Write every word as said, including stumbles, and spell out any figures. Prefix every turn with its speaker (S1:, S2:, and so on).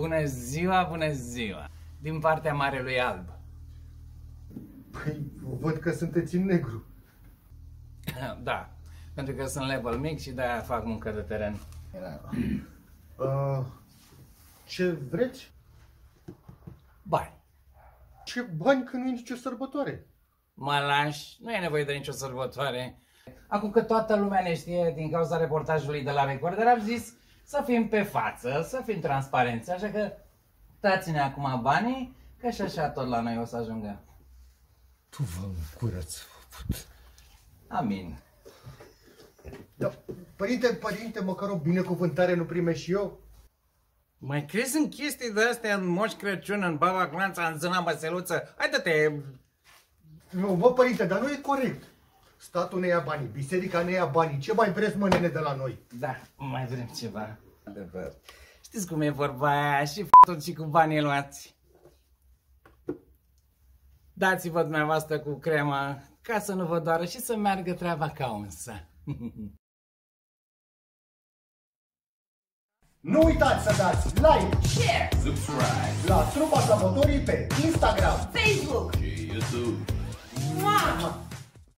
S1: Bună ziua, bună ziua! Din partea Marelui Alb.
S2: Păi, văd că sunteți în negru.
S1: Da, pentru că sunt level mic și de-aia fac muncă de teren.
S2: Uh, ce vreți?
S1: Bani.
S2: Ce bani, că nu e nicio sărbătoare?
S1: Mă lași, nu e nevoie de nicio sărbătoare. Acum că toată lumea ne știe din cauza reportajului de la Recorder, am zis să fim pe față, să fim transparenți, așa că dați-ne acum banii, că și așa tot la noi o să ajungă.
S2: Tu vă încurăți.
S1: Amin.
S2: Da, părinte, părinte, măcar o binecuvântare nu primești și eu?
S1: Mai crezi în chestii de astea, în Moș Crăciun, în Baba Clanța, în Zâna Măseluță? Haide-te!
S2: Nu, bă, părinte, dar nu e corect. Statul ne ia banii, biserica ne ia banii. Ce mai vreți, mă, nene, de la noi?
S1: Da, mai vrem ceva. Adevăr. Știți cum e vorba aia, și f***ul și cu banii luați. Dați-vă dumneavoastră cu crema ca să nu vă doară și să meargă treaba ca unsă.
S2: Nu uitați să dați like,
S3: Share,
S4: Subscribe
S2: la Trupa Sabotorii pe Instagram
S3: Facebook
S4: și YouTube.
S3: Mua!